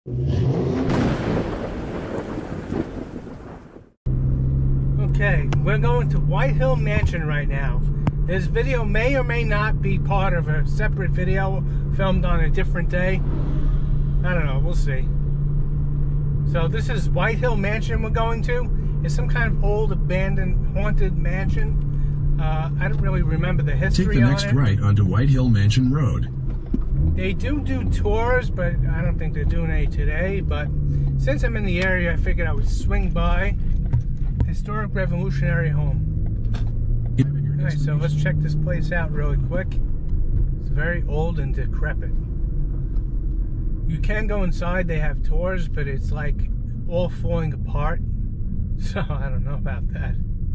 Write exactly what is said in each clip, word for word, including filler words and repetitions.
Okay, we're going to White Hill Mansion right now. This video may or may not be part of a separate video filmed on a different day. I don't know, we'll see. So this is White Hill Mansion we're going to. It's some kind of old abandoned haunted mansion. Uh, I don't really remember the history on it. Take the next right onto White Hill Mansion Road. They do do tours, but I don't think they're doing any today. But since I'm in the area, I figured I would swing by. Historic Revolutionary home. Alright, so let's check this place out really quick. It's very old and decrepit. You can go inside, they have tours, but it's like all falling apart. So I don't know about that.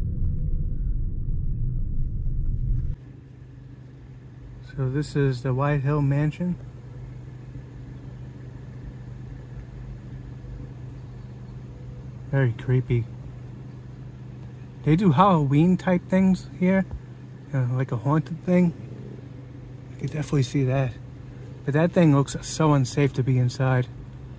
So this is the White Hill Mansion. Very creepy. They do Halloween type things here, you know, like a haunted thing. I could definitely see that. But that thing looks so unsafe to be inside.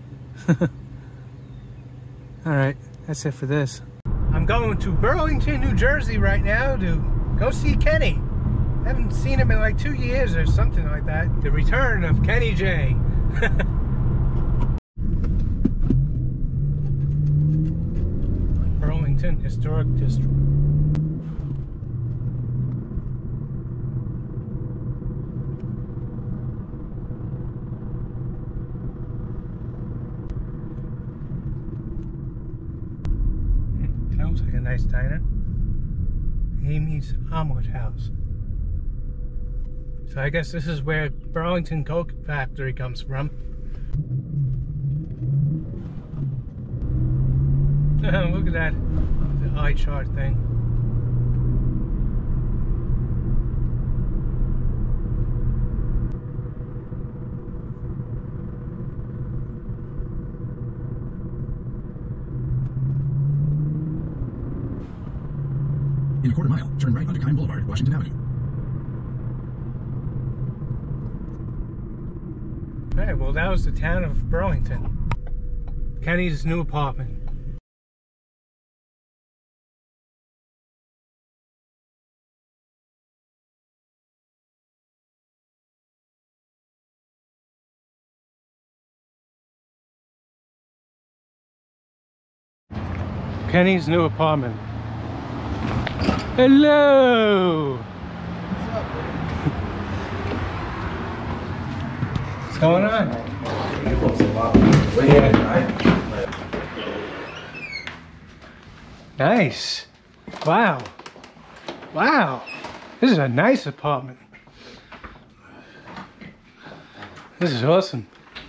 Alright, that's it for this. I'm going to Burlington, New Jersey right now to go see Kenny. I haven't seen him in like two years or something like that. The return of Kenny J. Burlington Historic District. That looks like a nice diner. Amy's Omelet House. So I guess this is where Burlington Coke Factory comes from. Look at that, the eye chart thing. In a quarter mile, turn right onto Kine Boulevard, Washington Avenue. Alright, well that was the town of Burlington. Kenny's new apartment. Kenny's new apartment. Hello! What's going on? Nice. Wow. Wow. This is a nice apartment. This is awesome.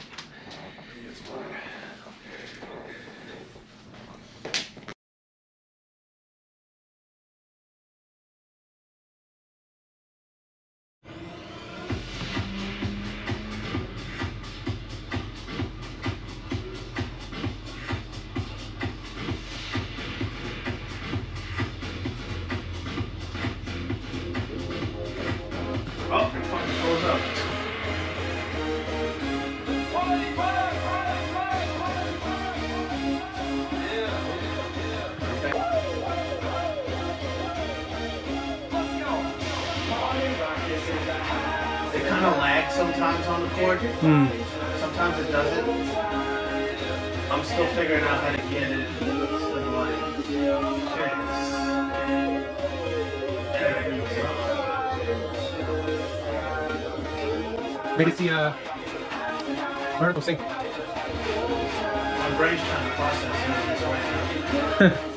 Oh, it fucking closed up. It kind of lags sometimes on the cord. Mm. Sometimes it doesn't. I'm still figuring out how to get it. Maybe it's the uh, vertical sync. My brain's trying to process this right now.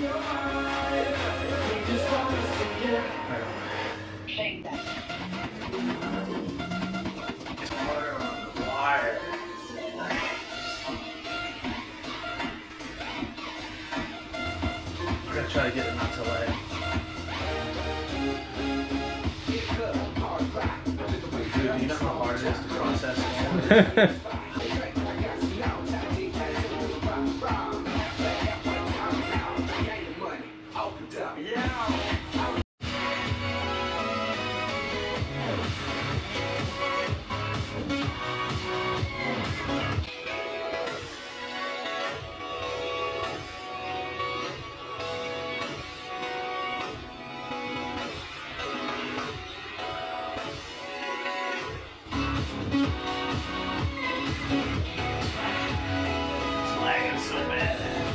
I'm gonna try to get it not to lag. Dude, do you know how hard it is to process? so bad.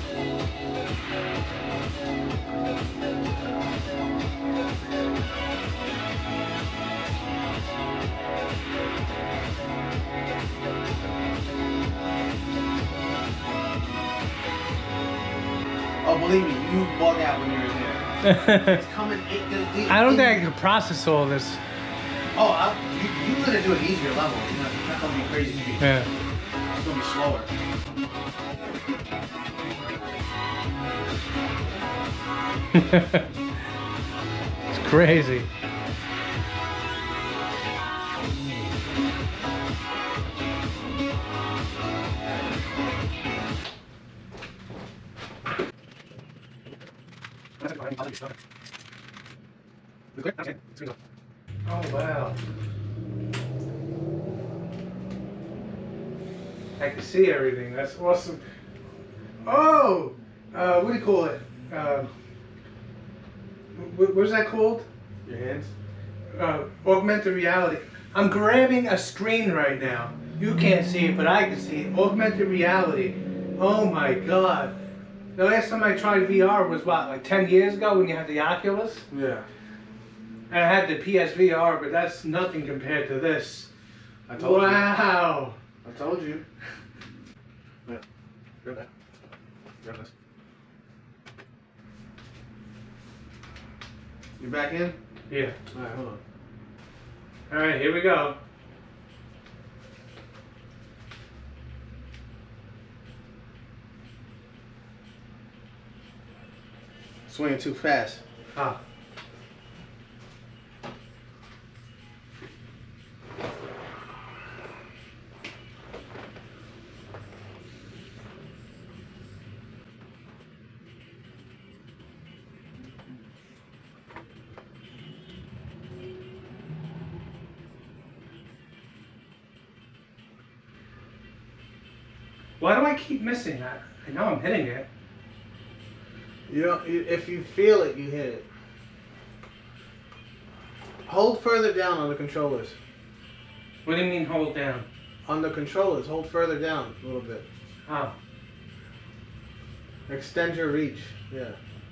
Oh, believe me, you bug out when you're there. It's coming. It, it, it, I don't it, think I can process all this. Oh, I, you, you're gonna do an easier level. You're not, you're not gonna be crazy speed. Yeah. It's gonna be slower. It's crazy. Oh wow. I can see everything. That's awesome. Oh, uh, what do you call it? Um, what, what is that called? Your hands? Uh, augmented reality. I'm grabbing a screen right now. You can't see it, but I can see it. Augmented reality. Oh my god. The last time I tried V R was what, like ten years ago when you had the Oculus? Yeah. And I had the P S V R, but that's nothing compared to this. I told Wow. you. I told you. Yeah. Grab that. Grab this. You back in? Yeah. Alright, hold on. Alright, here we go. Swinging too fast. Ah. Why do I keep missing that? I know I'm hitting it. You don't, you, if you feel it, you hit it. Hold further down on the controllers. What do you mean hold down? On the controllers, hold further down a little bit. Oh. Extend your reach. Yeah.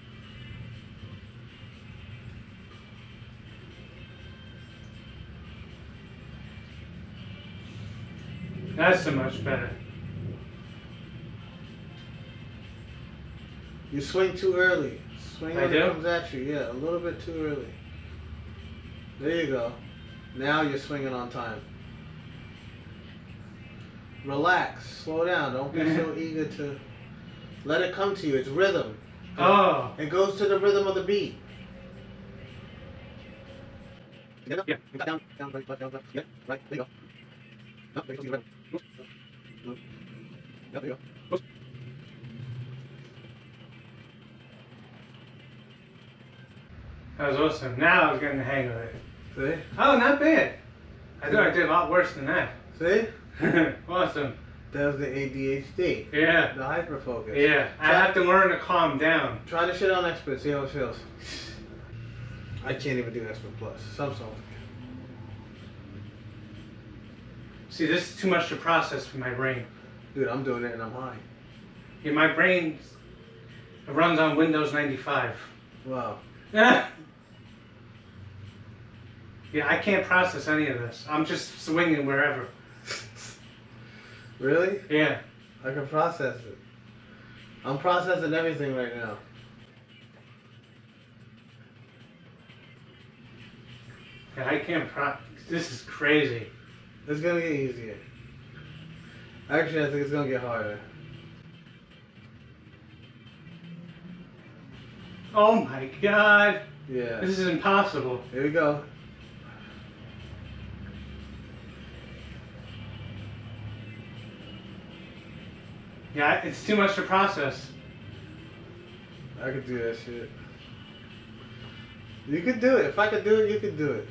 That's so much better. You swing too early. Swing I when do? it comes at you. Yeah, a little bit too early. There you go. Now you're swinging on time. Relax. Slow down. Don't be so eager to... Let it come to you. It's rhythm. Oh. It goes to the rhythm of the beat. Yeah. Down, down, right, down, down. Yeah, right. There you go. No, there you go. Move. Move. Yeah, there you go. Move. That was awesome. Now I was getting the hang of it. See? Oh, not bad. I thought I did a lot worse than that. See? Awesome. That was the A D H D. Yeah. The hyperfocus. Yeah. I Try, have to learn to calm down. try the shit on Expert, see how it feels. I can't even do Expert Plus. Some songs. See, this is too much to process for my brain. Dude, I'm doing it and I'm high. Yeah, my brain it runs on Windows ninety-five. Wow. Yeah. Yeah, I can't process any of this. I'm just swinging wherever. Really? Yeah. I can process it. I'm processing everything right now. Yeah, I can't pro. This is crazy. It's gonna get easier. Actually, I think it's gonna get harder. Oh my god. Yeah. This is impossible. Here we go. Yeah, it's too much to process. I could do that shit. You could do it. If I could do it, you could do it.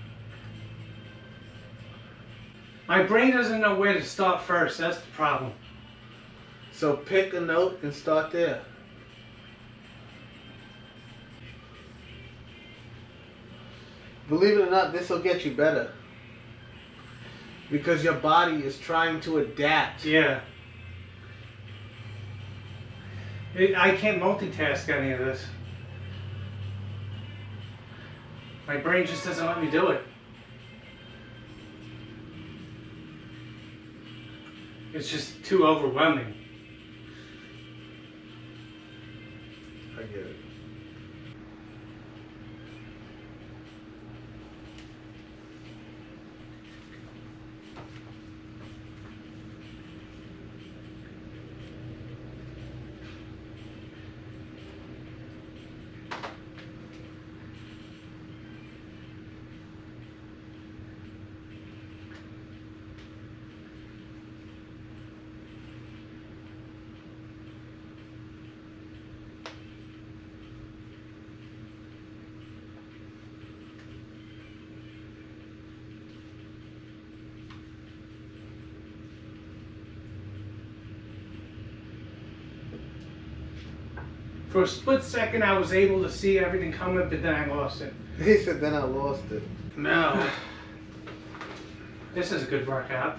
My brain doesn't know where to start first. That's the problem. So pick a note and start there. Believe it or not, this will get you better. Because your body is trying to adapt. Yeah. It, I can't multitask any of this. My brain just doesn't let me do it. It's just too overwhelming. I get it. For a split second, I was able to see everything coming, but then I lost it. He said, then I lost it. No. This is a good workout.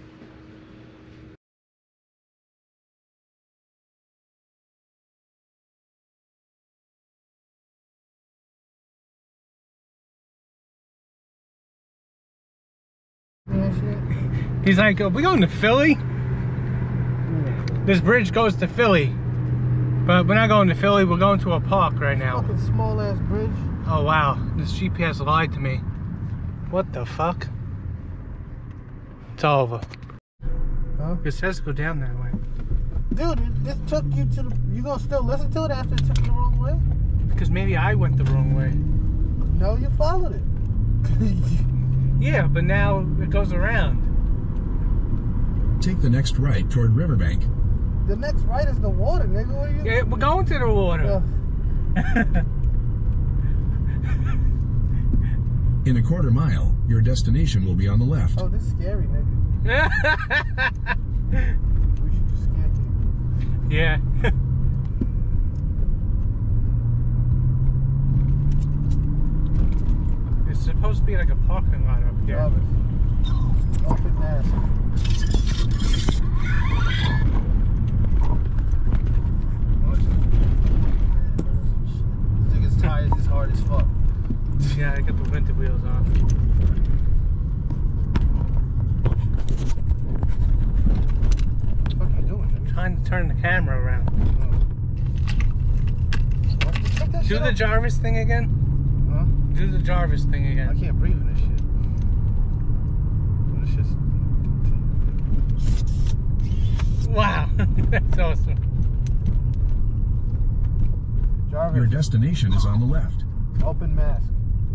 He's like, are we going to Philly? This bridge goes to Philly. But we're not going to Philly, we're going to a park right now. Fucking small ass bridge. Oh wow, this G P S lied to me. What the fuck? It's all over. Huh? It says go down that way. Dude, this took you to the... You gonna still listen to it after it took you the wrong way? Because maybe I went the wrong way. No, you followed it. Yeah, but now it goes around. Take the next right toward Riverbank. The next right is the water, nigga. What are you... Yeah, we're going to the water. Uh, In a quarter mile, your destination will be on the left. oh, this is scary, nigga. We should just scare people. Yeah. It's supposed to be like a parking lot up here. Jarvis. Open mask. This nigga's tires is hard as fuck. Yeah, I got the winter wheels on. What the fuck are you doing, nigga? Trying to turn the camera around. What? Check that Do shit the out. Jarvis thing again. Huh? Do the Jarvis thing I again. can't breathe in this shit. This shit's... Wow, that's awesome. Jarvis, Your destination is on the left. open mask.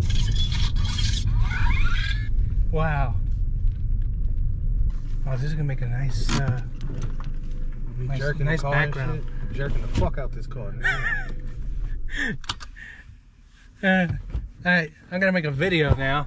Wow. Oh, this is gonna make a nice, uh, Be nice, jerking nice the car and background. shit. Jerking the fuck out this car, nigga. Uh, Alright, I'm gonna make a video now.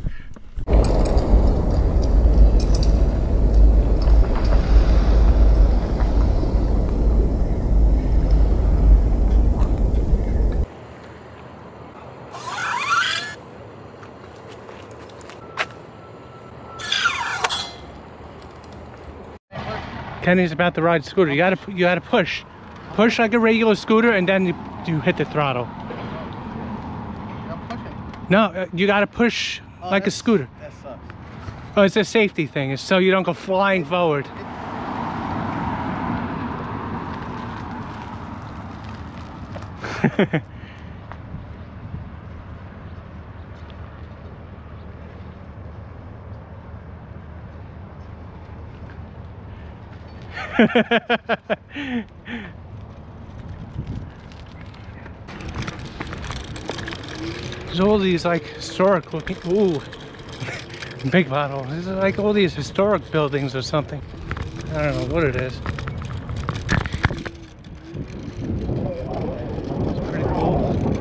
Kenny's about to ride scooter. You gotta, you gotta push, push like a regular scooter, and then you, you hit the throttle. I'm pushing. No, uh, you gotta push Oh, like a that's- scooter. That sucks. Oh, it's a safety thing. It's so you don't go flying forward. There's all these like historic looking, ooh, big bottle. This is like all these historic buildings or something. I don't know what it is. It's pretty cool.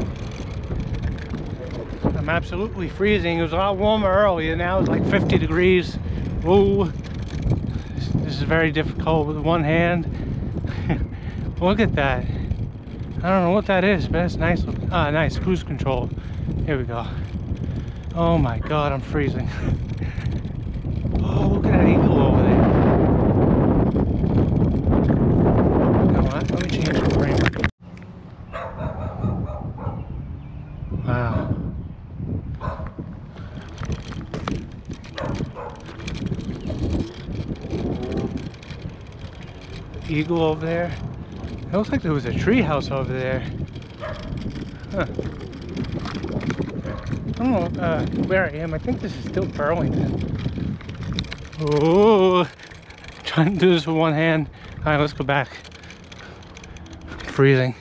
I'm absolutely freezing. It was a lot warmer earlier. Now it's like fifty degrees. Ooh, this, this is very difficult with one hand. Look at that. I don't know what that is, but it's nice. Ah, nice cruise control. Here we go. Oh my God, I'm freezing. Oh, look at that eagle over there. You know what? Let me change the frame. eagle over there. It looks like there was a tree house over there. Huh. I don't know uh, where I am. I think this is still Burlington. Oh, trying to do this with one hand. All right, let's go back. Freezing.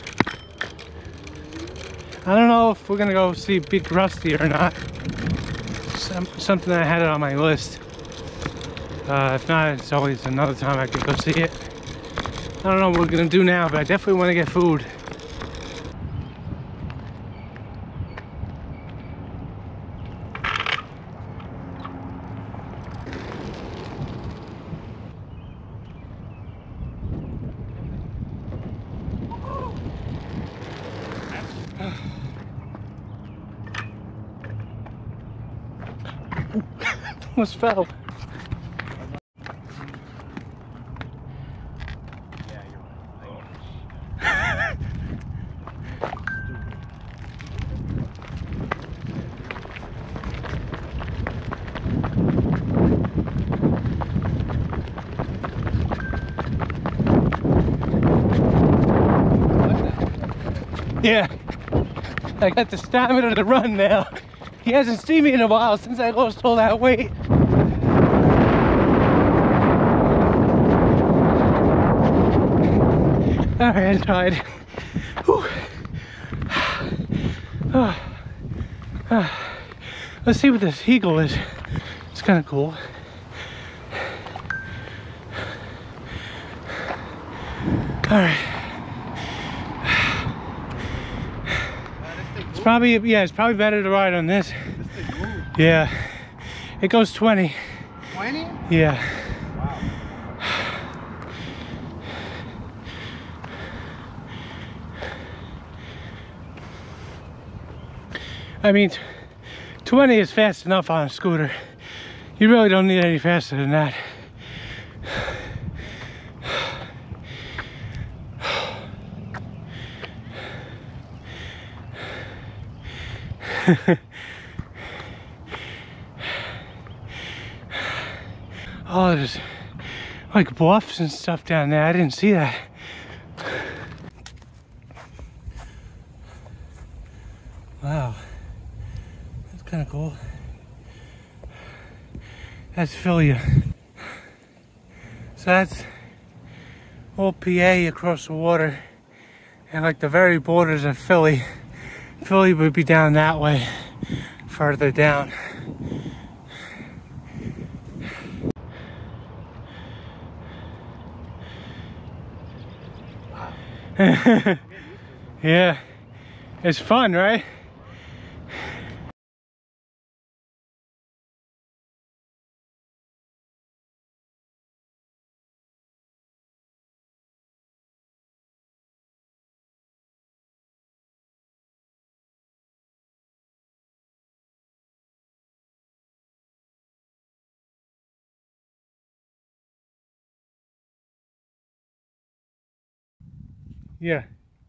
I don't know if we're gonna go see Big Rusty or not. Some, something that I had it on my list. Uh, if not, it's always another time I could go see it. I don't know what we're gonna do now, but I definitely want to get food. Almost fell. Yeah, I got the stamina to run now. He hasn't seen me in a while since I lost all that weight. All right, I tried. Whew. Oh. Oh. Let's see what this eagle is. It's kind of cool. All right. It's probably, yeah, it's probably better to ride on this. Yeah. It goes twenty. twenty? Yeah. Wow. I mean, twenty is fast enough on a scooter. You really don't need any faster than that. Oh, there's like bluffs and stuff down there. I didn't see that. Wow, that's kind of cool. That's Philly. So that's all P A across the water, and like the very borders of Philly. Philly would be down that way, further down. Yeah, it's fun, right? Yeah.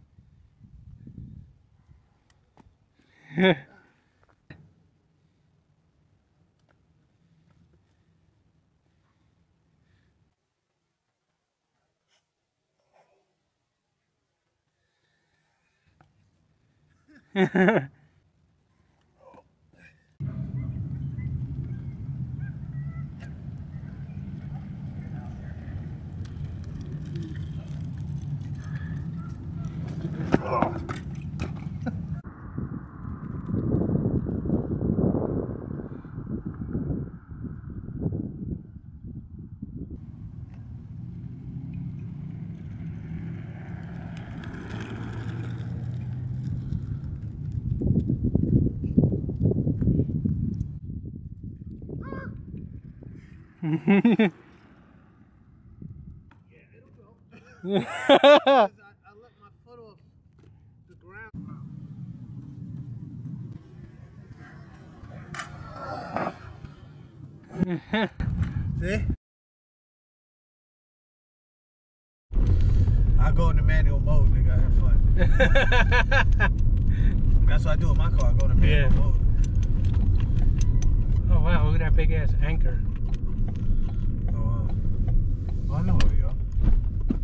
Yeah, it'll go. I, I let my foot off the ground. See? I go in the manual mode, nigga. I have fun. That's what I do in my car. I go in the manual Yeah. mode. Oh wow, look at that big ass anchor. Oh, uh, well, I know where we go.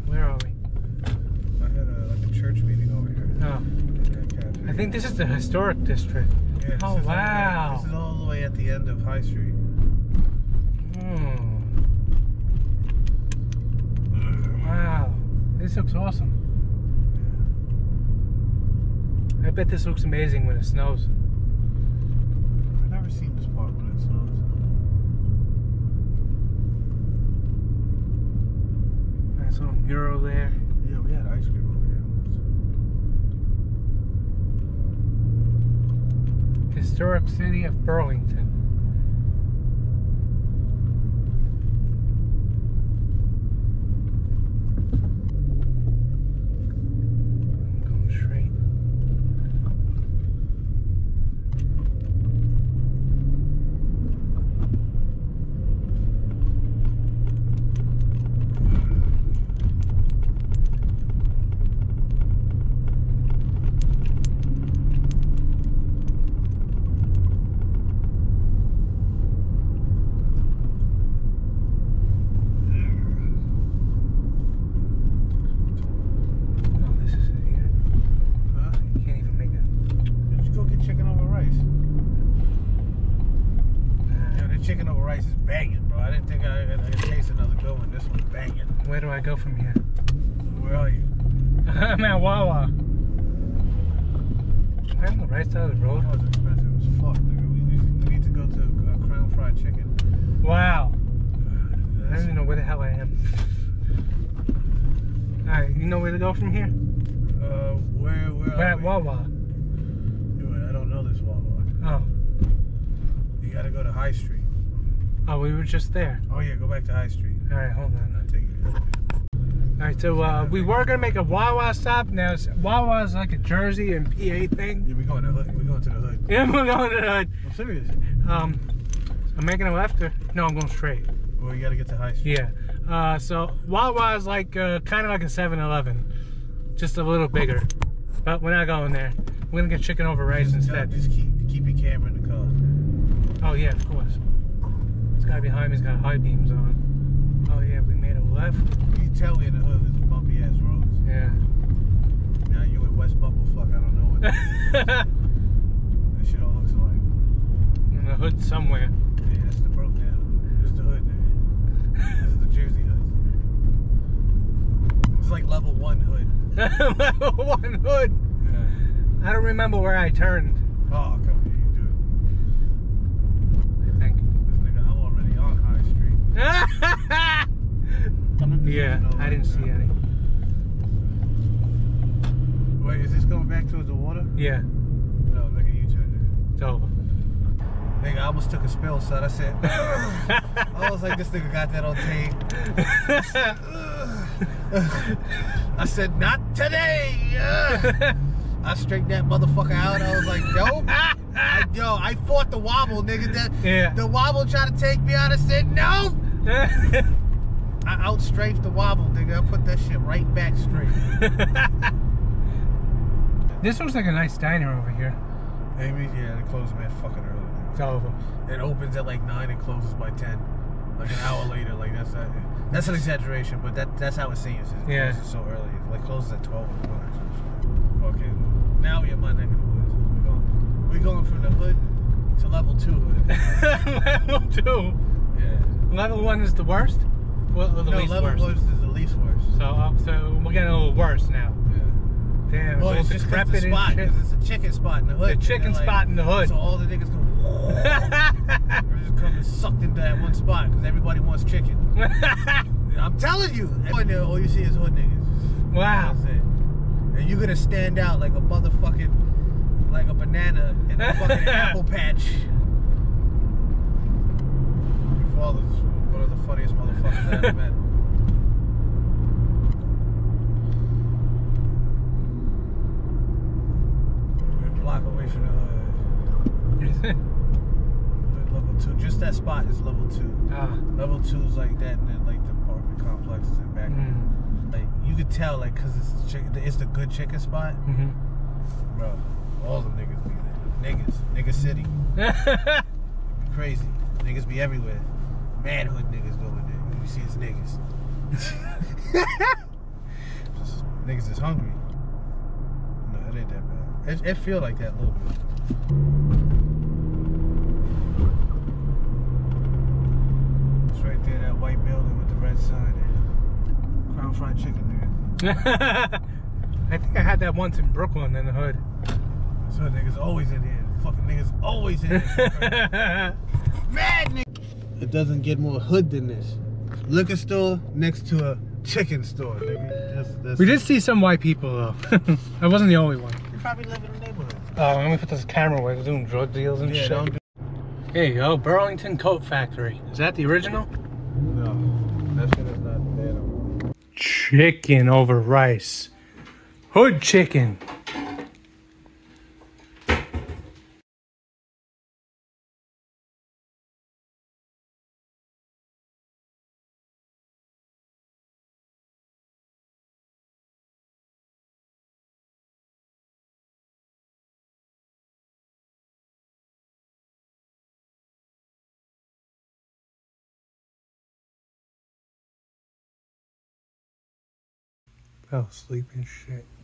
think this is the historic district. Yeah, this Oh, is all the way- wow. This is all the way at the end of High Street. Hmm. Wow. This looks awesome. I bet this looks amazing when it snows. I've never seen this part when it snows. Nice little mural there. Yeah, we had ice cream over here. Historic city of Burlington. Going straight. Oh, this is it here. Huh? You can't even make it. Did you go get chicken over rice? Nah. Yo, the chicken over rice is banging, bro. I didn't think I, I, I could taste another good one. This one's banging. Where do I go from here? Where are you? I'm at Wawa. Am I on the right side of the road? Oh, it's expensive as fuck, nigga. We need, we need to go to uh, Crown Fried Chicken. Wow. I That's- don't even know where the hell I am. Alright, you know where to go from here? Uh, where, where We're are at we? Wawa. Wait, I don't know this Wawa. Oh. You gotta go to High Street. Oh, we were just there. Oh yeah, go back to High Street. Alright, hold I'm on. not taking it. Alright, so uh, we were gonna make a Wawa stop. Now it's- Wawa is like a Jersey and P A thing. Yeah, we going to hood. We going to the hood. Yeah, we're going to the hood. I'm serious. Um, I'm making a left or no? I'm going straight. Well, you gotta get to High Street. Yeah. Uh, so Wawa is like uh, kind of like a seven eleven, just a little bigger. But we're not going there. We're gonna get chicken over rice Just, instead. just keep keep your camera in the car. Oh yeah, of course. This guy behind me's got high beams on. Oh yeah, we made a left. You can tell we in the hood. There's bumpy ass roads. Yeah. Now you in West Bumblefuck. I don't know what this shit all looks like. In the hood somewhere. Yeah, that's the broke down. This is the hood, nigga. This is the Jersey hood. It's like level one hood. One hood. Yeah. I don't remember where I turned. Oh, come here, you do I think. it. This nigga, I'm already on High Street. Yeah, I didn't see any. Wait, is this going back towards the water? Yeah, No, make a U-turn, it's over. nigga. Nigga, I almost took a spill, son. I said, I was like, this nigga got that on tape. I said, not today. Uh. I straightened that motherfucker out. I was like, yo, I, yo, I fought the wobble, nigga. The, Yeah. the wobble tried to take me out. I said, no. I outstrafed the wobble, nigga. I put that shit right back straight. This looks like a nice diner over here. Amy, yeah, they closed, man, fucking early. It's over. It opens at like nine and closes by ten. Like an hour later, like that's that. That's an exaggeration, but that that's how it seems. It Yeah. closes so early. It like closes at twelve in the morning. Okay, now we in my neck of the woods. We're going, we're going from the hood to level two hood. Level two. Yeah. Level one is the worst? Well, or the No, least level worst? one is the least worst. So, uh, so we're getting a little worse now. Yeah. Damn, Well, it's it's all just 'cause decrepit the spot, and shit. 'cause it's a chicken spot in the hood. The chicken And they're spot in the hood. So all the niggas go. We're just coming sucked into that one spot because everybody wants chicken. I'm telling you, everyone there, all you see is hood niggas. Wow. That's it. And you're gonna stand out like a motherfucking, like a banana in a fucking apple patch. Your father's one of the funniest motherfuckers I ever met. We're a block away from the hood. Level two, just that spot is level two. Ah. Level two is like that, and then like the apartment complexes in back. Mm. Like you could tell, like, cause it's the chicken, it's the good chicken spot, Mm-hmm. bro. All the niggas be there. Niggas, nigga city, be crazy. Niggas be everywhere. Manhood niggas go in there. You see, it's niggas. Just, niggas is hungry. No, it ain't that bad. It, it feel like that a little bit. It's right there, that white building with the red sign. Crown Fried Chicken, nigga. I think I had that once in Brooklyn in the hood. So niggas always in there. Fucking niggas always in there. Mad nigga. It doesn't get more hood than this. Liquor store next to a chicken store, nigga. That's, that's We did see some white people though. I wasn't the only one. You probably live in the neighborhood. Oh, let me put this camera away. They're doing drug deals and Yeah, shit. don't do- Here you go, Burlington Coat Factory. Is that the original? No, that shit is not there no more. Chicken over rice. Hood chicken. Fell asleep and shit.